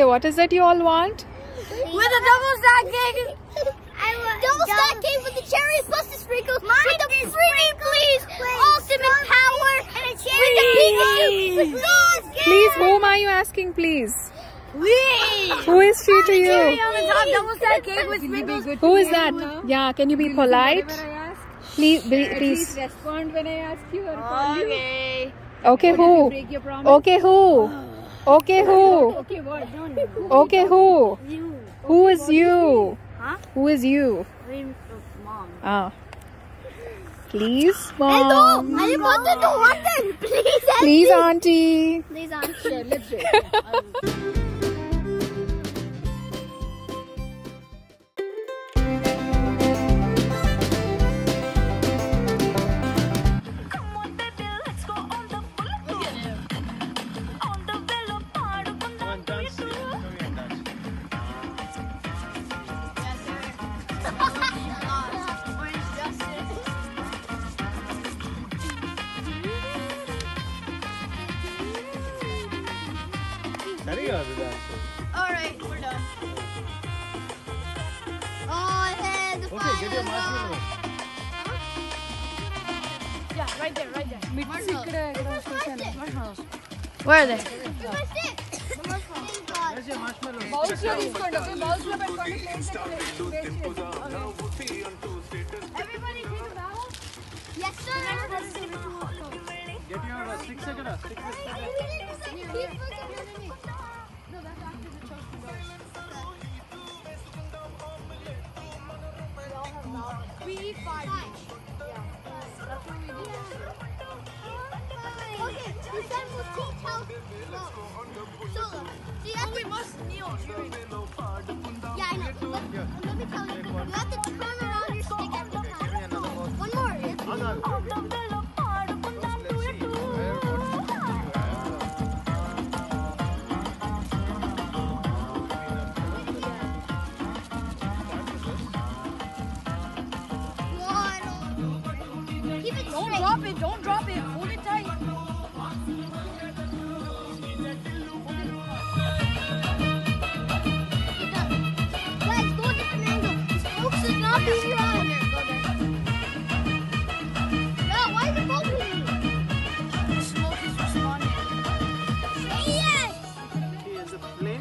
Okay, what is it you all want? With a double stack cake. Double stack cake with the cherries plus the sprinkles. With the pretty, please. Ultimate power. And a cherry. Pikachu. Please, whom are you asking, please? Please. Who is she to you? Cherry on the top, double stack cake with sprinkles. Who is that? Yeah, can you be polite? Please, Please please. respond when I ask you or call you. Okay. Okay, who? Break your promise. Okay, who? Okay, who? Okay, what? Don't. Okay, who? You. Who is you? Huh? Who is you? Mom. Ah. Please, Hello. mom. I didn't want to do one thing. Please, Please, auntie. Please, auntie. Sure, let's do it. Alright, we're done. Oh, hey, the fire. Get your marshmallow. Yeah, right there, right there. Marshmallows. Where are they? Where's your marshmallow? Bowls lo తీసుకోండి, okay? Bowls లో పెట్టుకోండి, plates లో Everybody take a bow? Yes, sir. Get your sticks again. No, that's after the choking bowl. We eat 5 each. Yeah. That's what we do. Okay, we said we'll teach how to flow. Solo. We must kneel during. Yeah, I know. But let me tell you, you have to turn around your stick every time. One more. Keep it Don't straight. drop it, don't drop it. Hold it tight. Guys, go a different angle. The spokes should not be wrong. No, why is it bubbling? The smoke is responding. Say yes! He is a play.